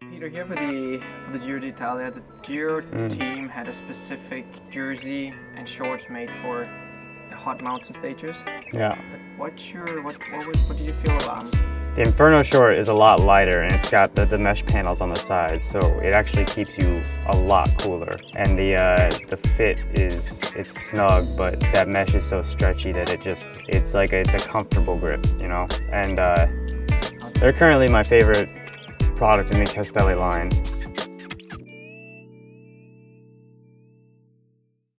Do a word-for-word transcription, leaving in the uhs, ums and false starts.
Peter, here for the for the Giro d'Italia, the Giro Mm. team had a specific jersey and shorts made for the hot mountain stages. Yeah. But what's your what what was what did you feel about them? The Inferno-Short is a lot lighter, and it's got the, the mesh panels on the sides, so it actually keeps you a lot cooler. And the uh, the fit is it's snug, but that mesh is so stretchy that it just it's like a, it's a comfortable grip, you know. And uh, they're currently my favorite product in the Castelli line.